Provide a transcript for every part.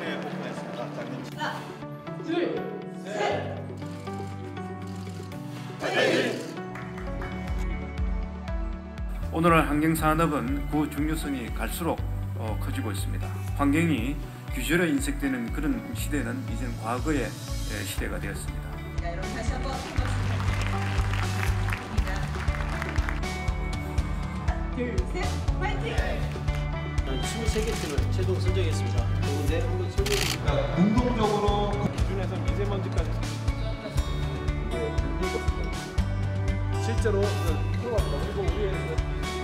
이제 오픈했습니다. 하나, 둘, 셋. 화이팅! 오늘날 환경산업은 그 중요성이 갈수록 커지고 있습니다. 환경이 규제로 인식되는 그런 시대는 이제는 과거의 시대가 되었습니다. 자, 여러분 다시 한번 부탁드립니다. 하나, 둘, 셋, 화이팅! 23개 팀을 최종 선정했습니다. 그런데 한번 설명드릴까요? 능동적으로 기준에서 미세먼지까지 실제로 필요합니다. 그리고 우리의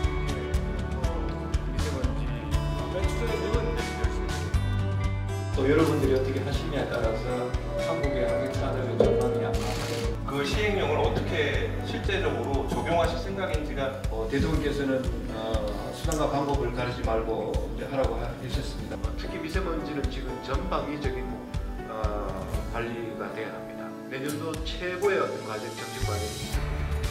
또 여러분들이 어떻게 하시냐에 따라서 한국의 환경산업의 전망이 아마 그 시행령을 어떻게 실제적으로 적용하실 생각인지가 대통령께서는 수단과 방법을 가르지 말고 이제 하라고 하셨습니다. 특히 미세먼지는 지금 전방위적인 관리가 돼야 합니다. 내년도 최고의 어떤 과정, 정책 과정입니다.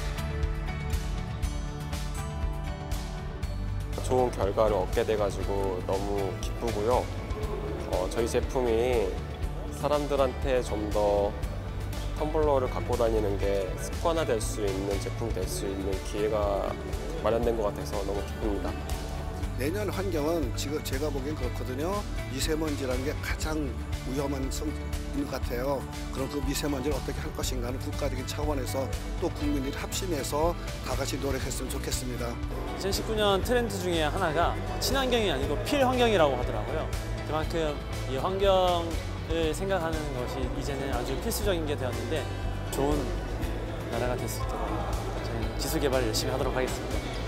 좋은 결과를 얻게 돼가지고 너무 기쁘고요. 저희 제품이 사람들한테 좀 더 텀블러를 갖고 다니는 게 습관화될 수 있는 제품이 될 수 있는 기회가 마련된 것 같아서 너무 기쁩니다. 내년 환경은 지금 제가 보기엔 그렇거든요. 미세먼지라는 게 가장 위험한 성인 것 같아요. 그럼 그 미세먼지를 어떻게 할 것인가는 국가적인 차원에서 또 국민들이 합심해서 다 같이 노력했으면 좋겠습니다. 2019년 트렌드 중에 하나가 친환경이 아니고 필환경이라고 하더라고요. 그만큼 이 환경을 생각하는 것이 이제는 아주 필수적인 게 되었는데 좋은 나라가 될 수 있도록 저희는 기술 개발을 열심히 하도록 하겠습니다.